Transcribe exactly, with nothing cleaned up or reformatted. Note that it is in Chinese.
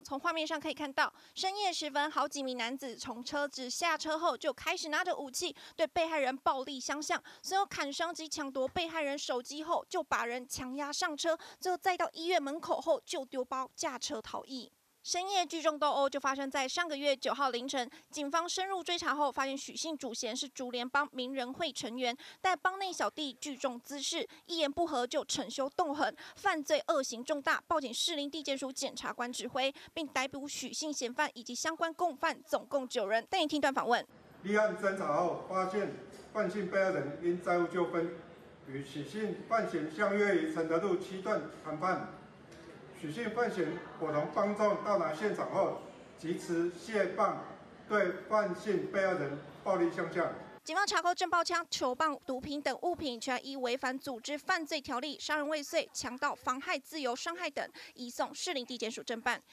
从画面上可以看到，深夜时分，好几名男子从车子下车后就开始拿着武器对被害人暴力相向，随后砍伤及抢夺被害人手机后，就把人强压上车，最后再到医院门口后就丢包驾车逃逸。 深夜聚众斗殴就发生在上个月九号凌晨，警方深入追查后，发现许姓主嫌是竹联帮名人会成员，但帮内小弟聚众滋事，一言不合就逞凶斗狠，犯罪恶行重大，报警士林地检署检察官指挥，并逮捕许姓嫌犯以及相关共犯，总共九人。带你听段访问。 立案侦查后，发现范姓被害人因债务纠纷，与许姓范嫌相约于承德路七段谈判。 许姓范嫌伙同帮众到达现场后，即持械棒对范姓被害人暴力相向。 警方查扣震爆枪、球棒、毒品等物品，全依违反组织犯罪条例、杀人未遂、强盗、妨害自由伤害等，移送士林地检署侦办。